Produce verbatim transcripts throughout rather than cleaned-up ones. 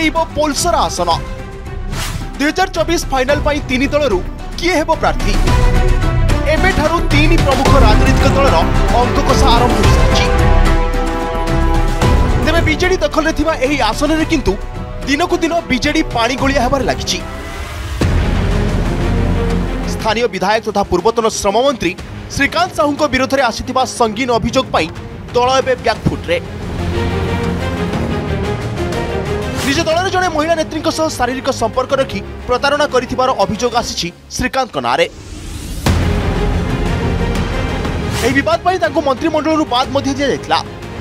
छेड़ेब पोलसरा आसन दुई हजार चौबीस फाइनाल पाई तीन दलरू किए हेब प्रार्थी एबे ठारू तीन प्रमुख राजनीतिक दलर अंक कषा आरंभ हो सारी तेरे बीजेडी दखल में थिबा एही आसन रे किंतु दिनकु दिन बीजेडी पानी गोलिया हेबार लागिछि। स्थानीय विधायक तथा पूर्वतन श्रम मंत्री श्रीकांत साहू विरोध में आसिथिबा संगीन अभियोग पाई दल एबे बैकफुट रे निज दलर जड़े महिला नेत्री सह शारीरिक संपर्क रखी प्रतारणा करिथिबार अभियोग आसिछि श्रीकांत नारे। एही विवाद पाई तांको मंत्रिमंडल बाद मध्य दिया जायतिला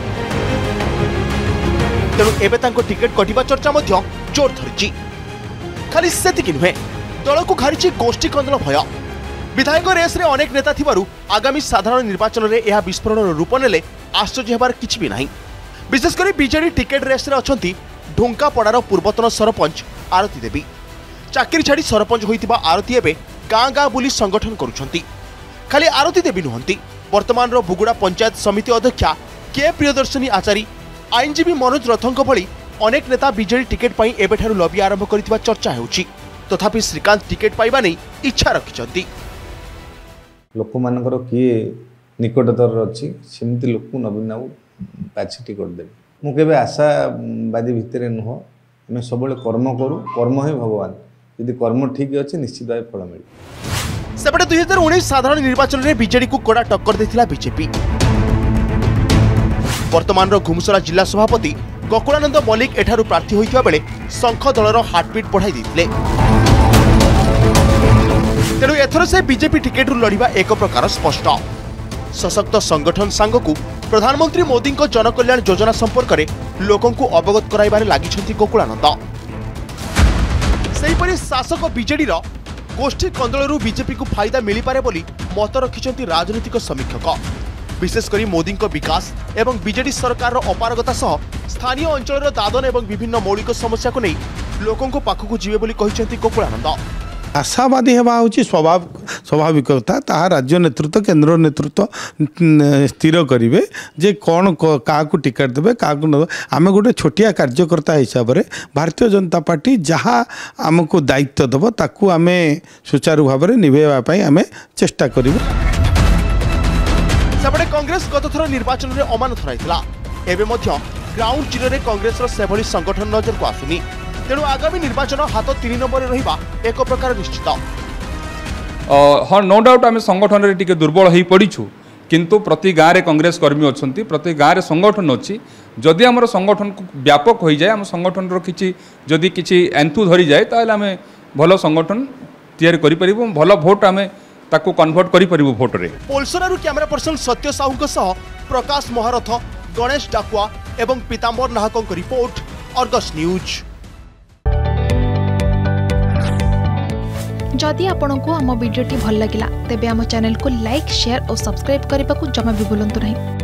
तेणु एबे तांको टिकेट कटिबा चर्चा मध्य जोर धरिछि। खाली सेतिकि नुहे दल को घारिछि गोष्ठी कंदल भय। विधायक रेस रे अनेक नेता थिबारु आगामी साधारण निर्वाचन रे यह विस्फोरण रूप नेले आश्चर्य हेबार किछि भी नाही। विशेषकर बीजेडी टिकेट रेस रे अछंती ढुंकापड़ार पूर्वतन सरपंच आरती देवी। चाकरी छाड़ी सरपंच होइतिबा आरती एबे गाँ गाँ बुली संगठन करुछंती। खाली आरती देवी नुहंती वर्तमान रो बुगुड़ा पंचायत समिति अध्यक्षा के प्रियदर्शनी आचारी आईनजीवी मनोज रथंक भली अनेक नेता बीजेडी टिकेट पाई एबेठारु लबी आरंभ करितिबा चर्चा हेउछि। तथापि श्रीकांत टिकेट पाइबा नै इच्छा रखिछंती। लोक मानकर किए निकटतर अछि सेमति लोक नवीन बाबू बाछि टिकट देबे। मु केबे आशावादी भितर नुह आम सब कर्म करूँ कर्म ही भगवान यदि कर्म ठीक अच्छे निश्चित भाव फल मिले। सेपटे दुई हजार उन्नीस साधारण निर्वाचन में बीजेडी को कड़ा टक्कर देथिला बीजेपी। वर्तमान घुमुसरा जिला सभापति गोकुलानंद मल्लिक एठारू प्रार्थी होइथिबा बेले शंख दलर हार्टबीट बढ़ाई देथिले। तेणु एथर से बीजेपी टिकेट लड़िबा एक प्रकार स्पष्ट। सशक्त संगठन सांगकू प्रधानमंत्री मोदी जनकल्याण योजना संपर्क में लोकों को अवगत कराइबारे लागिछंती गोकुलानंद। सेहीपरि शासक बीजेडी रो गोष्ठी कंदलरू बीजेपी को फायदा मिली पारे बोली मत रखिछंती राजनीतिक समीक्षक। विशेषकर मोदी विकास एवं बीजेडी सरकार अपारगता सह स्थानीय अंचल दादन एवं विभिन्न मौलिक समस्या को नहीं लोकों को पाखकू जीवे बोली कहिछंती गोकुलानंद। आशावादी हेबा होची स्वाभाविक स्वाभाविकता ताहा राज्य नेतृत्व केंद्र नेतृत्व स्थिर करिवे जे कौन का टिकेट देवे का आम गोटे छोटिया कार्यकर्ता हिसाब से भारतीय जनता पार्टी जहाँ आमको दायित्व देव ताकू आम सुचारू भाव में निभेवाई आम चेष्टा करूँ। सेपटे कांग्रेस गत थर निर्वाचन में अमानत हराइथिला एबे मध्य ग्राउंड जीरो रे कांग्रेस सेभली संगठन नजर को आसुनी। तेणु आगामी निर्वाचन हाथ तीन नंबर रहिबा एक प्रकार निश्चित। हाँ नो डाउट आम संगठन रे टिके दुर्बल हो पड़ीछु किंतु प्रति गाँव में कांग्रेस कर्मी अच्छा प्रति गाँव में संगठन अच्छी जदि आम संगठन को व्यापक हो जाए आम संगठन कि जदि किसी एंथु धरी जाए ताहले आम भल संगठन तैयारी करि परिबो भल भोट आम ताको कन्वर्ट करि परिबो भोट रे। पोलसरारू कैमरा पर्सन सत्य साहू सह प्रकाश महारथ गणेश डाकुआ एवं पीतांबर नाहक रिपोर्ट अर्गस न्यूज। जदि आपंक आम भिडी भल लगा तेब आम चैनल को लाइक शेयर और सब्सक्राइब करने को जमा भी भूलु नहीं।